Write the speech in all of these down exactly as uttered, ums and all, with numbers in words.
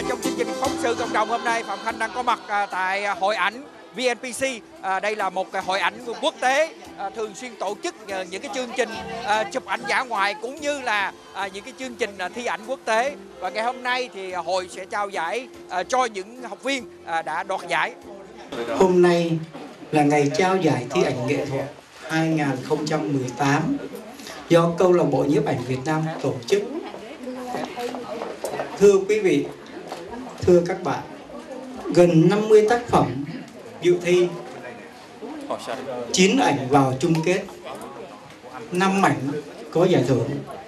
trong chương trình phóng sự cộng đồng hôm nay, Phạm Khanh đang có mặt à, tại hội ảnh vê en pê xê. À, đây là một hội ảnh quốc tế à, thường xuyên tổ chức à, những cái chương trình à, chụp ảnh dã ngoại cũng như là à, những cái chương trình à, thi ảnh quốc tế. Và ngày hôm nay thì hội sẽ trao giải à, cho những học viên à, đã đoạt giải. Hôm nay là ngày trao giải thi ảnh nghệ thuật hai không một tám do Câu lạc bộ nhiếp ảnh Việt Nam tổ chức. Thưa quý vị, thưa các bạn, gần năm mươi tác phẩm dự thi, chín ảnh vào chung kết, năm ảnh có giải thưởng.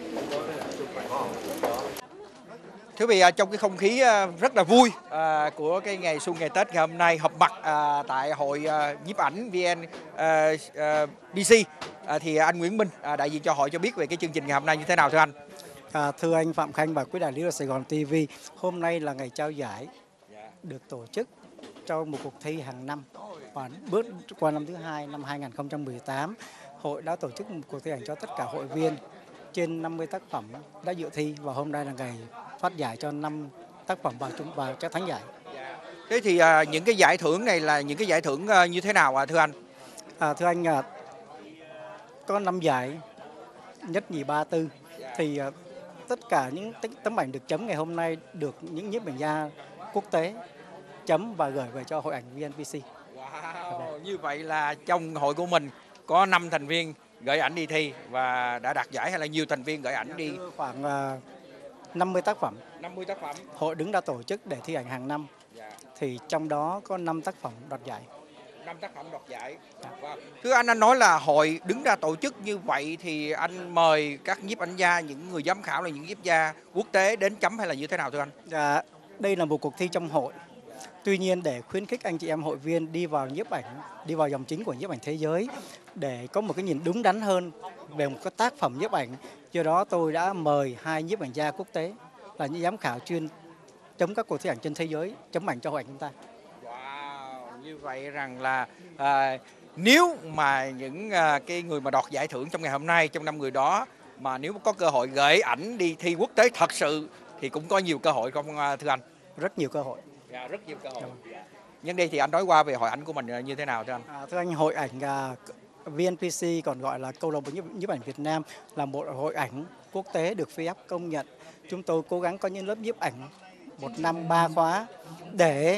Thưa quý vị, trong cái không khí rất là vui của cái ngày xuân ngày Tết ngày hôm nay, họp mặt tại hội nhiếp ảnh vê en pê xê, thì anh Nguyễn Minh, đại diện cho hội, cho biết về cái chương trình ngày hôm nay như thế nào thưa anh? À, thưa anh Phạm Khanh và quý đại lý của Sài Gòn ti vi, hôm nay là ngày trao giải được tổ chức trong một cuộc thi hàng năm, và bước qua năm thứ hai năm hai không một tám, hội đã tổ chức một cuộc thi ảnh cho tất cả hội viên. Trên năm mươi tác phẩm đã dự thi, và hôm nay là ngày phát giải cho năm tác phẩm vào chung vào cho thắng giải. Thế thì à, những cái giải thưởng này là những cái giải thưởng à, như thế nào à, thưa anh? À, thưa anh, à, có năm giải nhất nhì ba tư, thì à, tất cả những tấm ảnh được chấm ngày hôm nay được những nhiếp ảnh gia quốc tế chấm và gửi về cho hội ảnh vê en pê xê. Wow, như vậy là trong hội của mình có năm thành viên gửi ảnh đi thi và đã đạt giải, hay là nhiều thành viên gửi ảnh đi? Khoảng uh, năm mươi tác phẩm. năm mươi tác phẩm. Hội đứng ra tổ chức để thi ảnh hàng năm. Dạ. Thì trong đó có năm tác phẩm đoạt giải. năm tác phẩm đoạt giải. Dạ. Wow. Thưa anh, anh nói là hội đứng ra tổ chức như vậy thì anh mời các nhiếp ảnh gia, những người giám khảo là những nhiếp gia quốc tế đến chấm hay là như thế nào thưa anh? Dạ, đây là một cuộc thi trong hội. Tuy nhiên để khuyến khích anh chị em hội viên đi vào nhiếp ảnh, đi vào dòng chính của nhiếp ảnh thế giới để có một cái nhìn đúng đắn hơn về một cái tác phẩm nhiếp ảnh, do đó tôi đã mời hai nhiếp ảnh gia quốc tế là những giám khảo chuyên chấm các cuộc thi ảnh trên thế giới, chấm ảnh cho hội ảnh chúng ta. Wow, như vậy rằng là à, nếu mà những à, cái người mà đoạt giải thưởng trong ngày hôm nay, trong năm người đó, mà nếu có cơ hội gửi ảnh đi thi quốc tế thật sự thì cũng có nhiều cơ hội không thưa anh? Rất nhiều cơ hội. Yeah, rất nhiều cơ hội. Yeah. Nhân đây thì anh nói qua về hội ảnh của mình như thế nào thưa anh? À, thưa anh, hội ảnh uh, vê en pê xê, còn gọi là Câu lạc bộ nhiếp ảnh Việt Nam, là một hội ảnh quốc tế được pê ép công nhận. Chúng tôi cố gắng có những lớp nhiếp ảnh một năm ba khóa để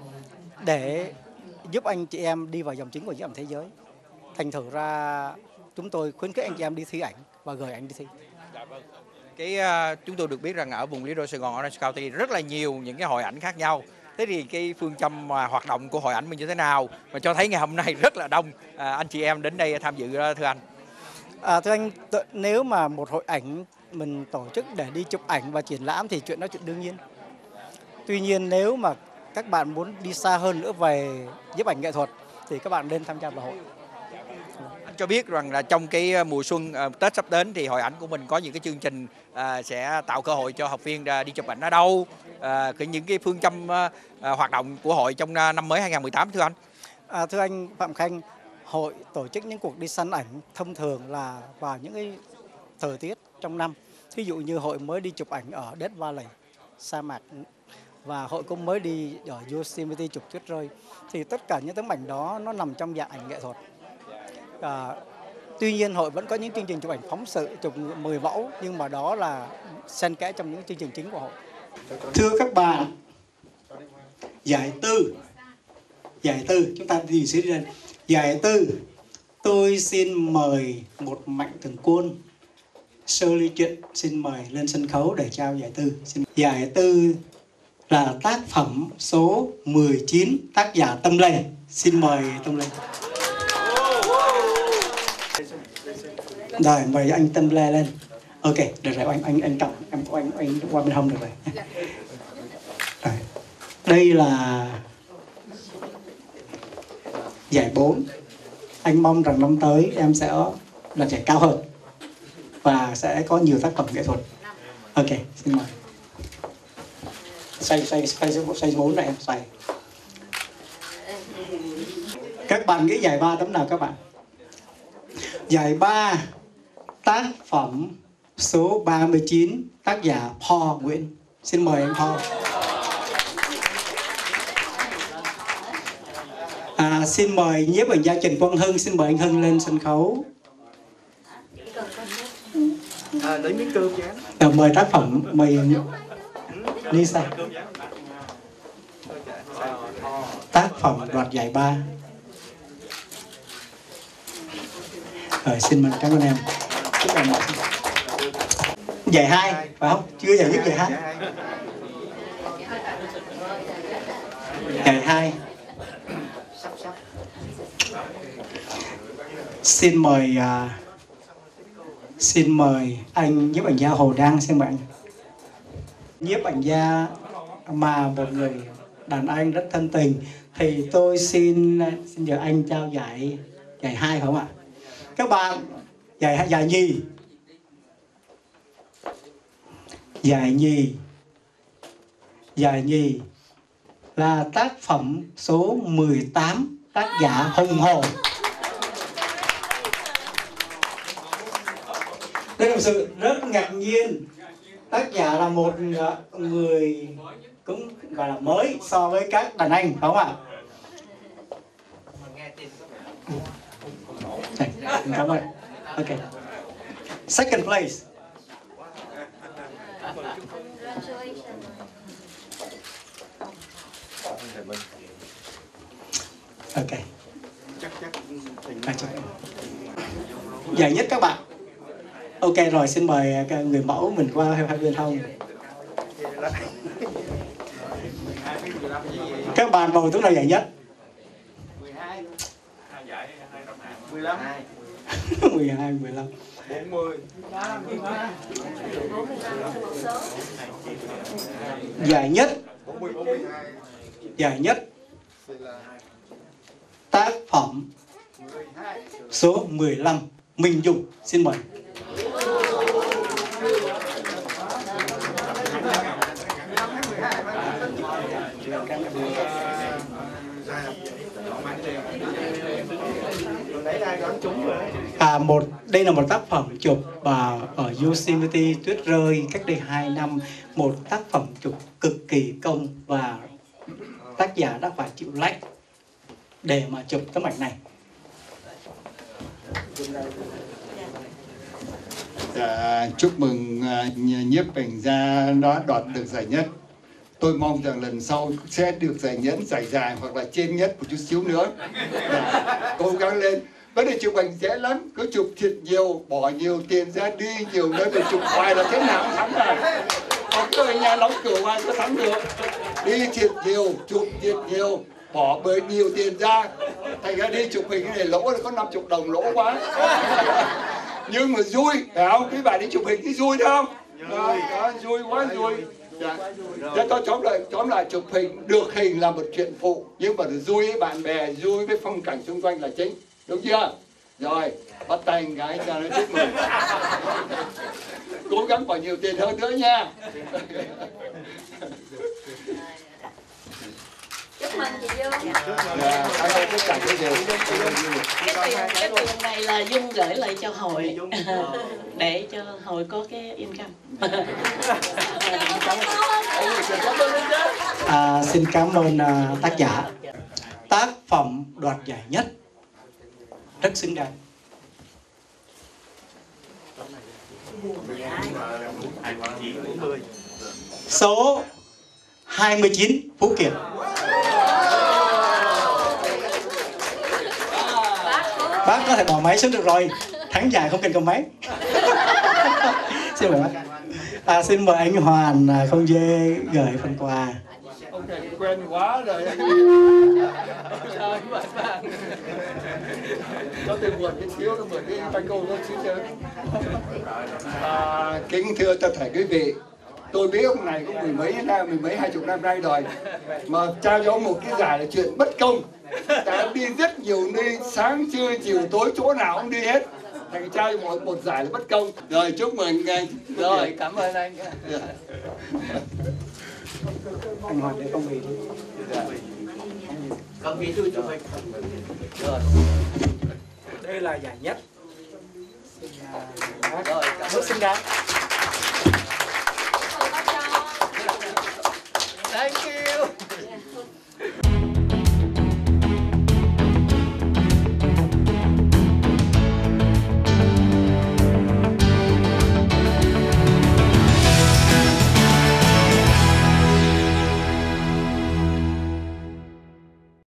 để giúp anh chị em đi vào dòng chính của nhiếp ảnh thế giới. Thành thử ra chúng tôi khuyến khích anh chị em đi thi ảnh và gửi ảnh đi thi. Dạ vâng. Cái uh, chúng tôi được biết rằng ở vùng Lý Đô Sài Gòn, Orange County rất là nhiều những cái hội ảnh khác nhau. Thế thì cái phương châm mà hoạt động của hội ảnh mình như thế nào mà cho thấy ngày hôm nay rất là đông à, anh chị em đến đây tham dự thưa anh? À, thưa anh, nếu mà một hội ảnh mình tổ chức để đi chụp ảnh và triển lãm thì chuyện đó chuyện đương nhiên. Tuy nhiên nếu mà các bạn muốn đi xa hơn nữa về nhiếp ảnh nghệ thuật thì các bạn nên tham gia vào hội. Anh cho biết rằng là trong cái mùa xuân uh, Tết sắp đến thì hội ảnh của mình có những cái chương trình uh, sẽ tạo cơ hội cho học viên uh, đi chụp ảnh ở đâu, uh, cái những cái phương châm uh, uh, hoạt động của hội trong uh, năm mới hai không một tám thưa anh? À, thưa anh Phạm Khanh, hội tổ chức những cuộc đi săn ảnh thông thường là vào những cái thời tiết trong năm. Thí dụ như hội mới đi chụp ảnh ở Death Valley, sa mạc, và hội cũng mới đi ở Yosemite chụp tuyết rơi. Thì tất cả những tấm ảnh đó nó nằm trong dạng ảnh nghệ thuật. À, tuy nhiên hội vẫn có những chương trình chụp ảnh phóng sự, chụp mười mẫu, nhưng mà đó là xen kẽ trong những chương trình chính của hội. Thưa các bạn, giải tư, giải tư chúng ta đi sẽ đi lên. Giải tư, tôi xin mời một mạnh thường quân Sơ Ly Chuyện, xin mời lên sân khấu để trao giải tư. Giải tư là tác phẩm số mười chín, tác giả Tâm Lê. Xin mời Tâm Lê. Rồi, mời anh Tâm Lê lên. Ok, được rồi, anh anh anh trọng, em anh anh qua bên hông được rồi. Rồi. Đây là giải bốn. Anh mong rằng năm tới em sẽ đạt giải cao hơn và sẽ có nhiều tác phẩm nghệ thuật. Ok, xin mời. Xoay xoay xoay xoay bốn này em xoay. Các bạn nghĩ giải ba tấm nào các bạn? Giải ba, tác phẩm số ba mươi chín, tác giả Paul Nguyễn. Xin mời anh Paul. À, xin mời nhiếp ảnh gia Trần Quang Hưng, xin mời anh Hưng lên sân khấu. À, lấy miếng cơm chén. À, mời tác phẩm mời Lisa. Tác phẩm đoạt giải ba. Rồi, xin mời các anh em. Chúc mừng. Giải hai, phải không? Chưa giải nhất giải hai. Giải hai. Xin mời uh, xin mời anh nhiếp ảnh gia Hồ Đăng, xin mời anh. Nhiếp ảnh gia mà một người đàn anh rất thân tình, thì tôi xin xin nhờ anh trao giải giải hai không ạ? Các bạn, giải giải nhì. Giải nhì. Giải nhì là tác phẩm số mười tám, tác giả Hùng Hồ. Đây là một sự rất ngạc nhiên. Tác giả là một người cũng gọi là mới so với các đàn anh, phải không ạ? Cảm ơn. Ok. Second place. Ok. À, giải nhất các bạn. Ok rồi, xin mời người mẫu mình qua hai bên hông. Các bạn bầu tướng nào giải nhất? mười hai. mười lăm. mười hai, mười lăm. bốn mươi. Giải nhất. Giải nhất. Tác phẩm số mười lăm, Minh Dung, xin mời. À, một đây là một tác phẩm chụp và ở Yosemite tuyết rơi cách đây hai năm, một tác phẩm chụp cực kỳ công và tác giả đã phải chịu lạnh để mà chụp tấm ảnh này. À, chúc mừng uh, nhiếp ảnh gia đã đoạt được giải nhất. Tôi mong rằng lần sau sẽ được giải nhất, giải dài hoặc là trên nhất một chút xíu nữa. À, cố gắng lên. Vấn đề chụp ảnh dễ lắm, cứ chụp thiệt nhiều, bỏ nhiều tiền ra, đi nhiều nơi để chụp hoài là thế nào cũng thắng à. Còn cứ ở nhà đóng cửa hoài có thắng được. Đi thiệt nhiều, chụp thiệt nhiều, bỏ bớt nhiều tiền ra. Thành ra đi chụp hình cái này lỗ là có năm mươi đồng lỗ quá. Nhưng mà vui, phải không? Quý bạn đi chụp hình thì vui không? Rồi, đó, vui quá vui. Dạ. Thế tôi tóm lại, tóm lại chụp hình, được hình là một chuyện phụ, nhưng mà vui với bạn bè, vui với phong cảnh xung quanh là chính. Đúng chưa? Rồi, bắt tay một cái cho nó chúc mừng. Cố gắng bỏ nhiều tiền hơn nữa nha. Chúc mừng chị Dung. Dạ, cảm ơn tất cả các điều. Cái tiền, cái tiền này là Dung gửi lại cho hội để cho hội có cái income. À, xin cảm ơn uh, tác giả. Tác phẩm đoạt giải nhất rất xứng đáng. Số hai mươi chín, Phú Kiệt. Bác có thể bỏ máy xuống được rồi, thắng giải không cần cầm máy. Xin mời bác. À, xin mời anh Hoàn Không Dê gửi phần quà. Ông này quen quá rồi. Cho tôi buồn cái xíu, nó buồn cái tay câu nó xíu chứ. À, kính thưa tất cả quý vị, tôi biết ông này cũng mười mấy năm, mười mấy hai chục năm nay rồi, mà trao cho ông một cái giải là chuyện bất công. Ta đi rất nhiều nơi, sáng trưa chiều tối chỗ nào ông đi hết. Thành trao cho một, một giải là bất công. Rồi chúc mừng anh. Rồi, cảm ơn anh. Anh Hoàn để công vị. Công vị tôi chụp hình. Rồi. Đây là giải nhất. Rồi, cảm ơn. Rất xứng đáng.